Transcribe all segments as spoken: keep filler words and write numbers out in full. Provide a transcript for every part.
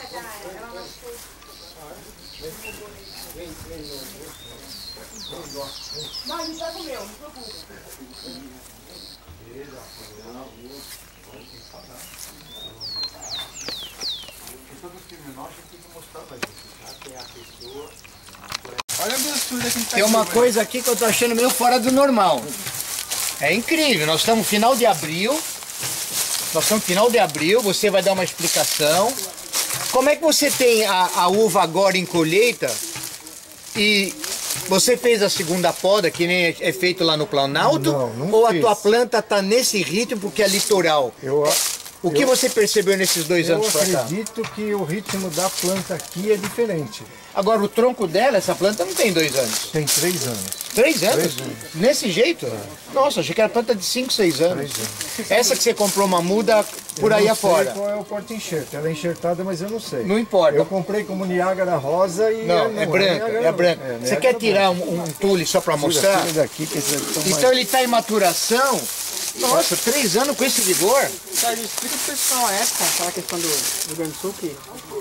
Não, ele já comeu, não se preocupa. Olha a grossura que tá. Tem uma coisa aqui que eu tô achando meio fora do normal. É incrível, nós estamos no final de abril. Nós estamos no final de abril, você vai dar uma explicação. Como é que você tem a, a uva agora em colheita e você fez a segunda poda, que nem é feito lá no Planalto? Não, não ou fiz. a tua planta está nesse ritmo porque é litoral? Eu, o que eu, você percebeu nesses dois eu anos para cá? Eu acredito que o ritmo da planta aqui é diferente. Agora, o tronco dela, essa planta não tem dois anos. Tem três anos. Três anos? Três anos. Nesse jeito? É. Nossa, achei que era planta de cinco, seis anos. anos. Essa que você comprou uma muda por eu aí não afora. Sei qual é o porta-enxerto. Ela é enxertada, mas eu não sei. Não importa. Eu comprei como Niágara rosa e... Não, não é branca, é, é branca. É, você quer tirar um, um tule só para mostrar? Tira daqui, que esse então mais... ele está em maturação. Nossa, três anos com esse vigor? Sérgio, explica pro pessoal a época, aquela questão do Rio Grande do Sul que...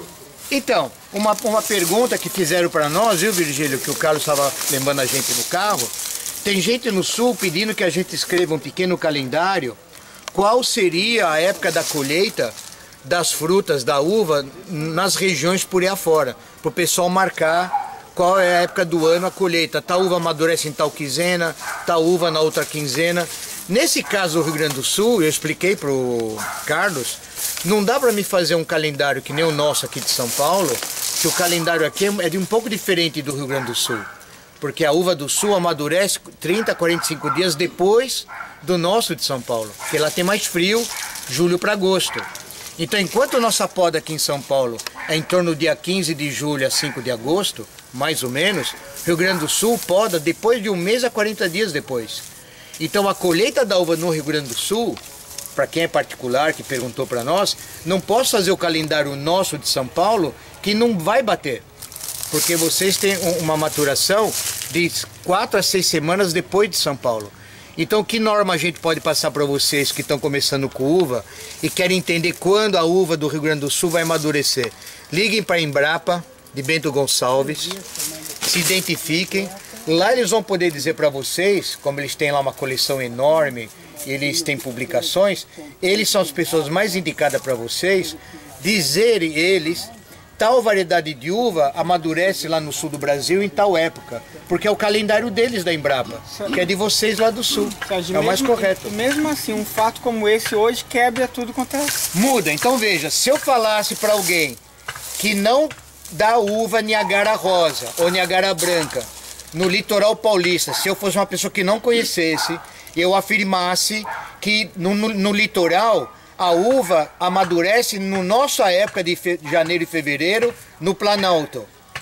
Então, uma, uma pergunta que fizeram para nós, viu, Virgílio, que o Carlos estava lembrando a gente no carro. Tem gente no sul pedindo que a gente escreva um pequeno calendário. Qual seria a época da colheita das frutas, da uva, nas regiões por aí afora? Para o pessoal marcar qual é a época do ano a colheita. Tal uva amadurece em tal quinzena, tal uva na outra quinzena. Nesse caso do Rio Grande do Sul, eu expliquei para o Carlos, não dá para me fazer um calendário que nem o nosso aqui de São Paulo, que o calendário aqui é de um pouco diferente do Rio Grande do Sul. Porque a uva do Sul amadurece trinta, quarenta e cinco dias depois do nosso de São Paulo. Porque lá tem mais frio, julho para agosto. Então, enquanto a nossa poda aqui em São Paulo é em torno do dia quinze de julho a cinco de agosto, mais ou menos, Rio Grande do Sul poda depois de um mês a quarenta dias depois. Então, a colheita da uva no Rio Grande do Sul, para quem é particular, que perguntou para nós, não posso fazer o calendário nosso de São Paulo, que não vai bater. Porque vocês têm uma maturação de quatro a seis semanas depois de São Paulo. Então, que norma a gente pode passar para vocês que estão começando com uva e querem entender quando a uva do Rio Grande do Sul vai amadurecer? Liguem para a Embrapa, de Bento Gonçalves, se identifiquem. Lá eles vão poder dizer para vocês, como eles têm lá uma coleção enorme, eles têm publicações, eles são as pessoas mais indicadas para vocês, dizerem eles, tal variedade de uva amadurece lá no sul do Brasil em tal época, porque é o calendário deles da Embrapa, que é de vocês lá do sul, Sérgio, é o mais mesmo, correto. Mesmo assim, um fato como esse hoje quebra tudo quanto é... Muda, então veja, se eu falasse para alguém que não dá uva Niágara rosa ou Niágara branca, no litoral paulista, se eu fosse uma pessoa que não conhecesse, eu afirmasse que no, no, no litoral a uva amadurece no nossa época de fe, janeiro e fevereiro no Planalto.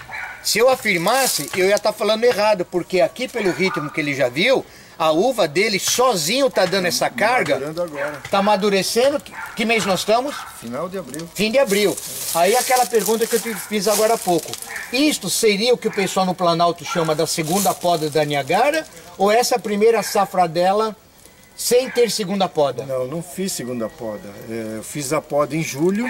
Se eu afirmasse, eu ia estar falando errado, porque aqui pelo ritmo que ele já viu, a uva dele sozinho está dando essa carga. Está amadurecendo. Que mês nós estamos? Final de abril. Fim de abril. Aí aquela pergunta que eu te fiz agora há pouco. Isto seria o que o pessoal no Planalto chama da segunda poda da Niágara? Ou essa primeira safra dela sem ter segunda poda? Não, não fiz segunda poda. Eu fiz a poda em julho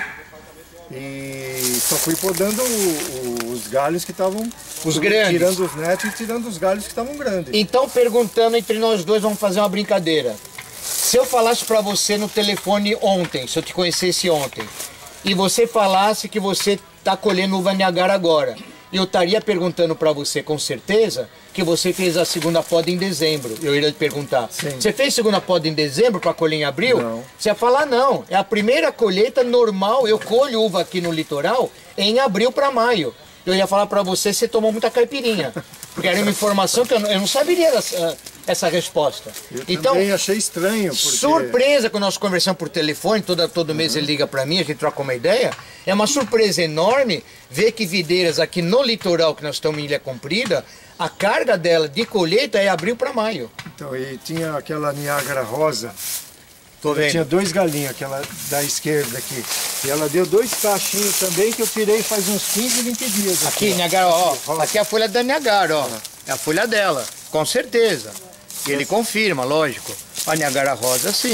e só fui podando o, o, os galhos que estavam... Os grandes. Tirando os netos e tirando os galhos que estavam grandes. Então, perguntando entre nós dois, vamos fazer uma brincadeira. Se eu falasse para você no telefone ontem, se eu te conhecesse ontem, e você falasse que você está colhendo uva Niágara agora, eu estaria perguntando para você com certeza que você fez a segunda poda em dezembro. Eu iria te perguntar, Sim. Você fez segunda poda em dezembro para colher em abril? Não. Você ia falar não, é a primeira colheita normal, eu colho uva aqui no litoral em abril para maio. Eu ia falar para você, você tomou muita caipirinha. Porque era uma informação que eu não, eu não saberia essa, essa resposta. Eu então, também achei estranho. Porque... Surpresa quando nós conversamos por telefone, toda, todo mês uhum. ele liga para mim, a gente troca uma ideia. É uma surpresa enorme ver que videiras aqui no litoral, que nós estamos em Ilha Comprida, a carga dela de colheita é abril para maio. Então, e tinha aquela Niágara rosa. Tô vendo. Tinha dois galinhos, aquela da esquerda aqui. E ela deu dois cachinhos também que eu tirei faz uns quinze, vinte dias. Aqui, aqui Niágara, ó. Aqui é a folha da Niágara, ó. É a folha dela, com certeza. E ele confirma, lógico. A Niágara rosa, sim.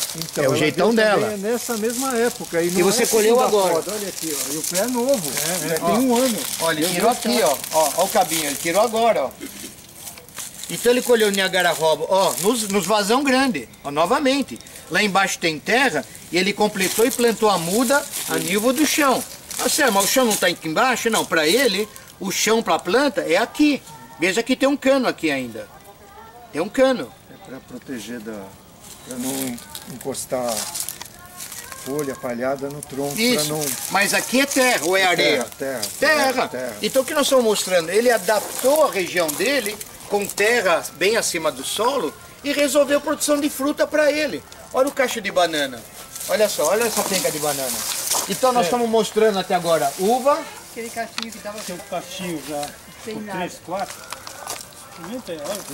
Então, É o ela jeitão deu também dela. Nessa mesma época. E, não E você é colheu segunda agora. poda, olha aqui, ó. E o pé é novo. É, já é. tem Ó. um ano. Olha, ele Eu tirou vou aqui, ó. ó. Ó o cabinho, ele tirou agora, ó. Então ele colheu o Niagara Robo, ó, nos, nos vazão grande, ó, novamente. Lá embaixo tem terra e ele completou e plantou a muda a nível do chão. Ah, sério, mas o chão não está aqui embaixo? Não, para ele, o chão para a planta é aqui. Veja que tem um cano aqui ainda. Tem um cano. É para proteger da... para não encostar folha palhada no tronco. Pra Isso, não... mas aqui é terra ou é areia? Terra, Terra. terra. terra. Então o que nós estamos mostrando? Ele adaptou a região dele com terra bem acima do solo e resolveu produção de fruta para ele. Olha o cacho de banana. Olha só, olha essa penca de banana. Então nós estamos mostrando até agora uva. Aquele cachinho que tava Tem um cachinho já, sem com nada. três, quatro. Experimenta aí, olha.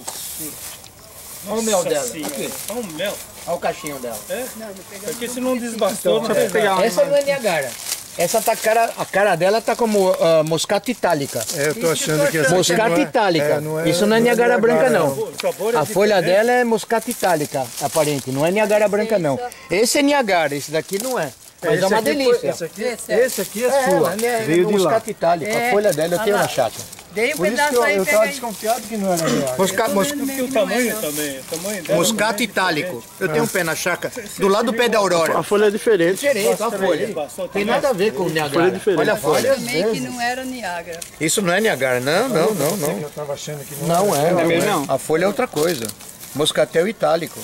Olha o mel dela. Senhora, Aqui. olha o mel. Olha o cachinho dela. É? Não, não pegamos. Porque se não desbastou, não Deixa eu tem pegar uma. Essa não é Niagara. Essa tá cara, a cara dela tá como uh, moscata itálica. É, eu tô achando que essa aqui Moscata não é- itálica. é, não é- Isso não é Niagara branca não. Sabor é A folha diferente. dela é moscata itálica, aparente. Não é Niagara branca não. Esse é Niagara, esse daqui não é. Mas Esse é uma aqui foi- delícia. Esse aqui, Esse é. esse aqui é, É, sua. ela é Veio de lá. moscata itálica. A É. folha dela eu tenho Olha lá. na chácara. Dei um Por isso que pedaço eu, aí, eu pega tava aí. desconfiado que não era melhor. Mosca, mos- Porque o tamanho também, o tamanho dela moscata também é itálico. Eu tenho um pé na chácara, do lado do pé da Aurora. A folha é diferente. Diferente, a folha. Passou Tem também. nada a ver com o Niagara. diferente. Olha a folha. Também que não era Niágara. Isso não é Niagara, não, não, não, não. Eu tava achando que não, Não é, Também não é. não. A folha é outra coisa. Moscatel itálico.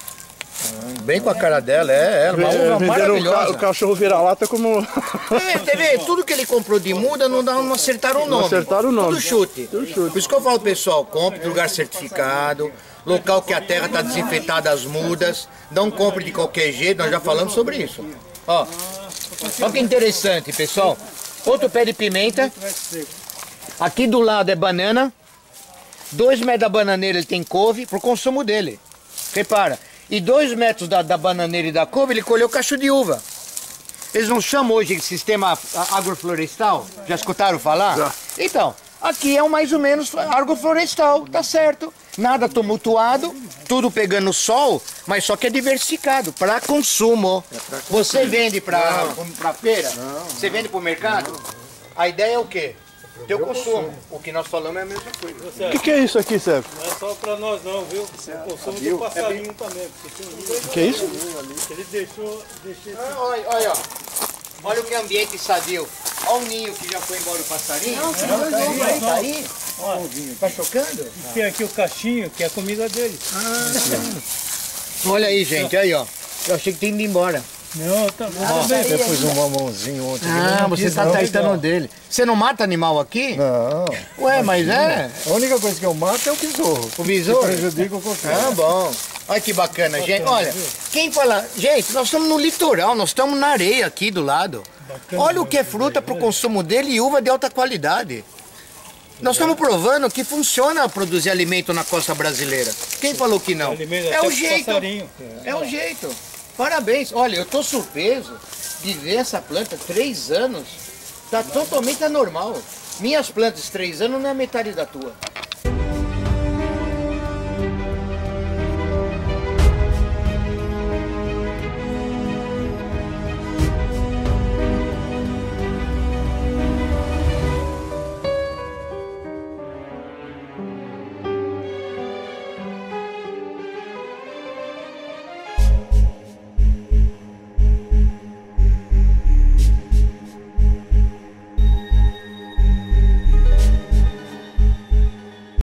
Bem com a cara dela, é, é uma uva Venderam o, ca- maravilhosa. o cachorro vira-lata como. É, quer ver? Tudo que ele comprou de muda não, dá, não acertaram o nome. acertaram o nome. Tudo chute. Por isso que eu falo, pessoal, compre de lugar certificado, local que a terra está desinfetada, as mudas. Não compre de qualquer jeito, nós já falamos sobre isso. Ó, olha que interessante, pessoal. Outro pé de pimenta. Aqui do lado é banana. Dois metros da bananeira ele tem couve para o consumo dele. Repara. E dois metros da, da bananeira e da couve ele colheu cacho de uva. Eles não chamam hoje de sistema a- agroflorestal? Já escutaram falar? Já. Então, aqui é um mais ou menos agroflorestal, tá certo. Nada tumultuado, tudo pegando sol, mas só que é diversificado, para consumo. Você vende para para feira? Você vende para o mercado? A ideia é o quê? Teu consumo. O que nós falamos é a mesma coisa. O que, que é isso aqui, Sérgio? Não é só pra nós não, viu? O consumo do passarinho também. Porque tem um livro O que é isso? que ele deixou, deixou esse... Ah, Olha, olha, ó. Olha o que ambiente sadio. Olha o ninho que já foi embora o passarinho. Não, tá aí, tá aí. Tá chocando? Tem aqui o cachinho, que é a comida dele. Olha aí, gente, aí, ó. Eu achei que tinha ido embora. Não, tá bom. Eu pus um mamãozinho ontem. Ah, não você quis, tá não. tratando dele. Você não mata animal aqui? Não. Ué, mas é. A única coisa que eu mato é o besouro. O besouro? Que prejudica o coqueiro. Ah, bom. Olha que bacana, gente. Olha, quem fala... Gente, nós estamos no litoral, nós estamos na areia aqui do lado. Olha o que é fruta para o consumo dele e uva de alta qualidade. Nós estamos provando que funciona produzir alimento na costa brasileira. Quem falou que não? Alimento É até o pro jeito. passarinho. É o jeito. Parabéns. Olha, eu tô surpreso de ver essa planta três anos. Tá totalmente anormal. Minhas plantas três anos não é metade da tua.